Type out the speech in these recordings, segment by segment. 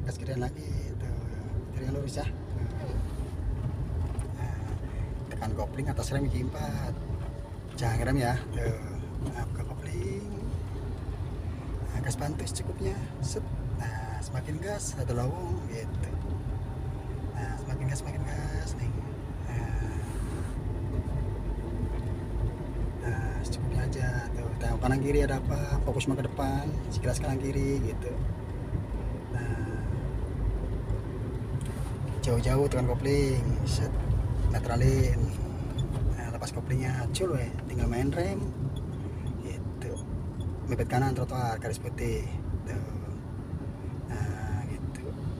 gas kirian lagi tuh, kirian lurus ya. Nah, tekan kopling atas rem gigi 4, jangan rem ya tuh. Nah, buka kopling, nah, gas bantu secukupnya, set. Nah, semakin gas satu lowong gitu. Nah, semakin gas nih. Nah, secukupnya aja tuh. Tengok kanan kiri ada apa, fokus ke depan, sekilas kanan kiri gitu. Nah, jauh-jauh tekan kopling, set, netralin. Nah, lepas koplingnya, cul weh, tinggal main rem gitu. Mepet kanan trotoar garis putih tuh. Nah, gitu.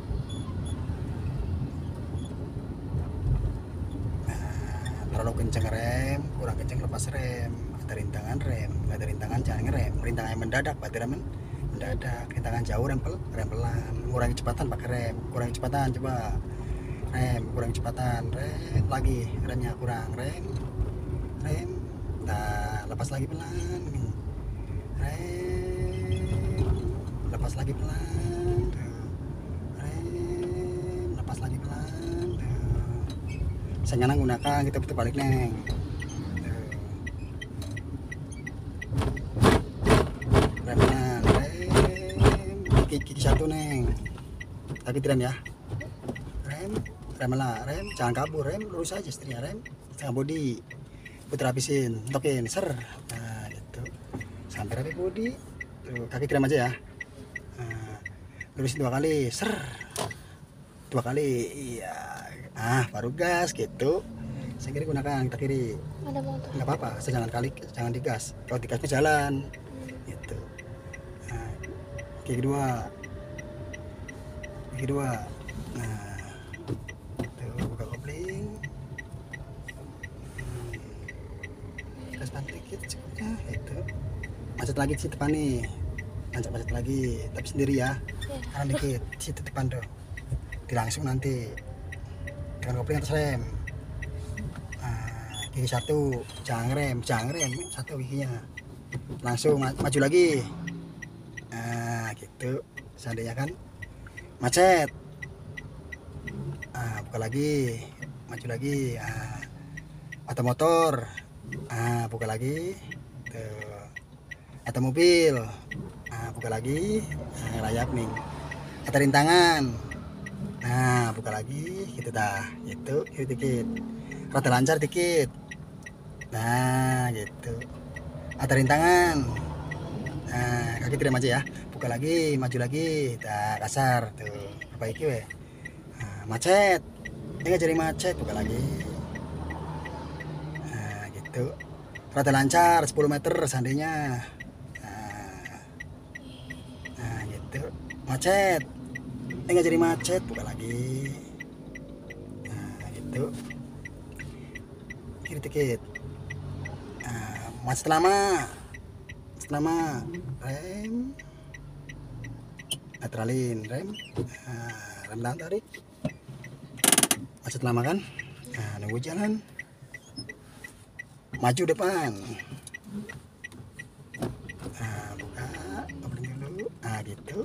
Nah, terlalu kenceng rem, kurang kenceng lepas rem. Ada rintangan rem, nggak ada rintangan jangan ngerem. Rintangan yang mendadak berarti rem mendadak. Rintangan jauh rem pelan. Kurangi kecepatan pakai rem. Kurangi kecepatan coba. Rem, kurangi kecepatan. Rem lagi, remnya kurang. Rem. Nah, lepas lagi pelan. Rem, lepas lagi pelan. Rem, lepas lagi pelan. Saya gunakan kita putar balik neng. Rem kanan, kiki satu neng. Tapi rem ya. Rem lah, rem jangan kabur, rem lurus aja setirnya, rem setengah bodi. Putar habisin, tokin, ser. Nah, gitu. Sampai rapi bodi. Tuh, kaki rem aja ya. Nah, lurusin 2 kali, ser. 2 kali, iya. Ah, baru gas gitu. Saya kiri gunakan kita kiri. Ada motor. Nggak apa-apa, saya jangan digas. Kalau digas itu jalan. Gitu. Nah, kaki kedua. Nah, tuh buka kopling. Gas banting dikit cukupnya itu. Macet lagi di depan nih. Macet lagi, tapi sendiri ya. Kanan dikit, situ depan tuh. Dilangsung nanti. Dengan kopling atas rem. Nah, gigi satu, jangan rem, satu giginya. Langsung maju lagi. Nah, gitu. Seandainya kan macet. Ah, buka lagi, maju lagi. Ah, atau motor. Ah, buka lagi. Tuh. Atau mobil. Ah, buka lagi. Ah, layak nih. Ada rintangan. Nah, buka lagi, gitu dah. Gitu, dikit. Rada lancar dikit. Nah, gitu. Ada rintangan. Nah, kaki rem aja ya. Buka lagi, maju lagi. Dah, kasar tuh. Perbaiki weh. Nah, macet. Nggak jadi macet, buka lagi. Nah, gitu. Rada lancar 10 meter seandainya. Nah, gitu. Macet. Nggak jadi macet, buka lagi. Nah, gitu. Kiri dikit. Nah, macet lama. Rem. Netralin, rem. Nah, rem tahan tarik. Macet lama kan? Nah, nunggu jalan. Maju depan. Nah, buka, kopling dulu. Nah, gitu.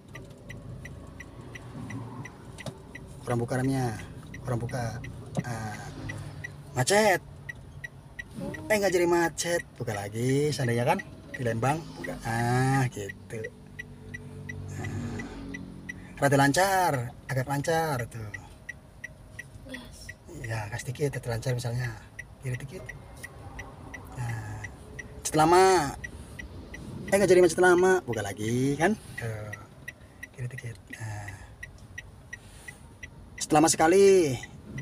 Kurang buka remnya, Nah, macet. Nggak jadi macet, buka lagi. Seandainya kan di Lembang, buka. Ah, gitu. Nah, rada lancar, agak lancar tuh. Gas. Ya, gas dikit, lancar misalnya. Kiri dikit. Nah, macet lama. Nggak jadi macet lama, buka lagi kan. Tuh. Kiri dikit. Nah, lama sekali.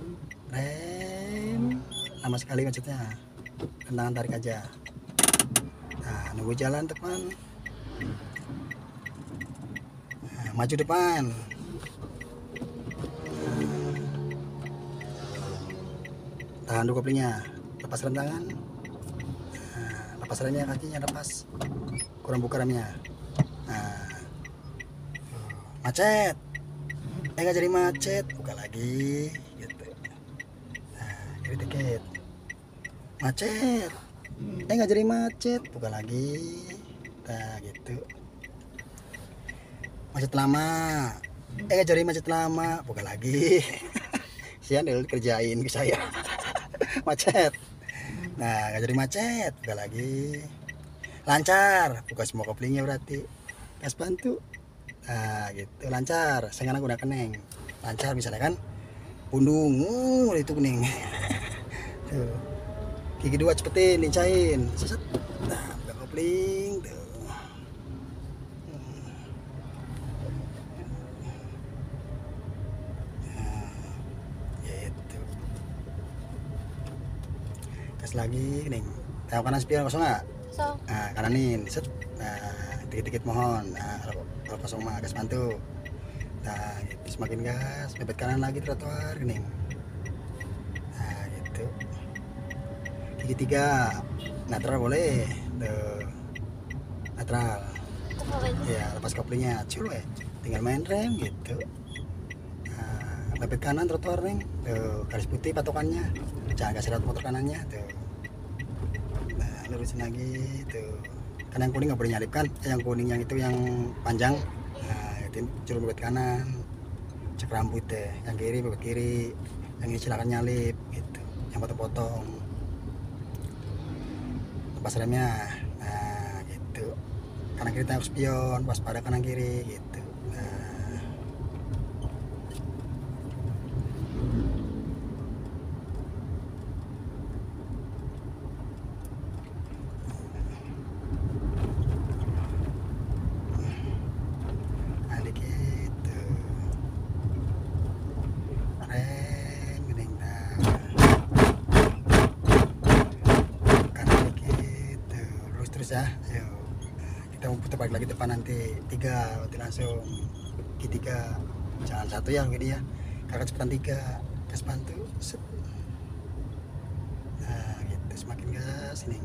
Rem. Lama sekali macetnya. Tendangan tarik aja. Nah, nunggu jalan depan. Nah, maju depan. Tahan dulu koplingnya. Lepas rem tangan. Nah, lepas remnya, kakinya lepas. Kurang buka remnya. Nah, macet. Nggak jadi macet, buka lagi gitu. Nah, kiri dikit. Macet. Nggak jadi macet, buka lagi. Nah, gitu. Macet lama. nggak jadi macet lama, buka lagi. Sian dulu kerjain ke saya. Macet. Nah, nggak jadi macet, buka lagi. Lancar, buka semua koplingnya berarti. Gas bantu. Nah, gitu lancar. Sekarang udah keneng. Lancar misalnya kan. Pundung, itu kuning. Tuh. Gigi dua cepetin, lincain. Seset. Nah, buka kopling tuh. Gitu. Gas lagi, kuning. Tahu kanan spion kosong nggak? So, Nah, kananin, set. Nah, dikit-dikit mohon. Nah, kalau kosong mah gas bantu. Nah, gitu. Semakin gas, mepet kanan lagi trotoar, kuning. Nah, gitu. Gigi tiga, netral boleh. Tuh, netral. apa aja? Ya, lepas koplingnya, cul tinggal main rem gitu. Nah, mepet kanan trotoar neng. Tuh, garis putih patokannya. Jangan kasih lihat motor kanannya. Tuh. Nah, lurusin lagi. Tuh. Kan yang kuning nggak boleh nyalip kan? Yang kuning yang itu yang panjang. Nah, itu curug mepet kanan. Cek rambut deh. Yang kiri mepet kiri. Yang ini silakan nyalip gitu. Yang potong-potong. Lepas remnya. Nah, gitu. Kanan kiri tengok spion, waspada kanan kiri gitu. Nah, ada gitu. Rem gening nah. Kanan dikit tuh. Lurus terus ya. Ayo. Nah, kita mau putar balik lagi depan nanti 3 berarti langsung Q3. Jangan 1 ya gini ya. Kakak cepetan 3. Gas bantu. Set. Nah, gitu semakin gas ini.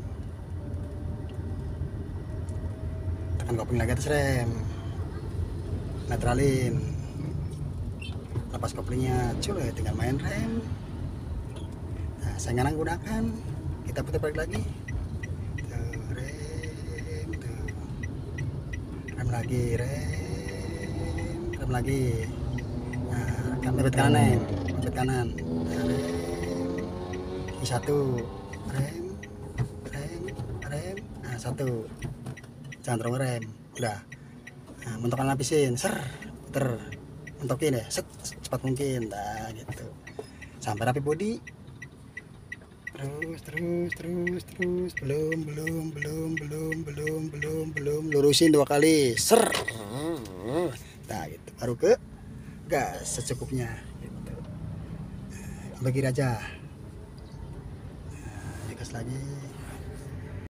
Tekan kopling lagi atas rem. Netralin. Lepas koplingnya, cul ya tinggal main rem. Nah, saya nggak gunakan. Kita putar balik lagi. Tuh, rem, tuh. Rem lagi, rem lagi. Nah, kan mepet kanan nih, mepet kanan. Nah, rem. Ini 1, rem, rem. Nah, 1. Jangan terlalu rem. Udah. Nah, mentokan lapisin, ser, puter, mentokin ya, set, cepat mungkin, nah gitu. Sampai rapi body. Terus, belum, lurusin 2 kali, ser. Nah gitu, baru ke gas secukupnya. Gitu. Ambil kiri aja. Nah, gas lagi.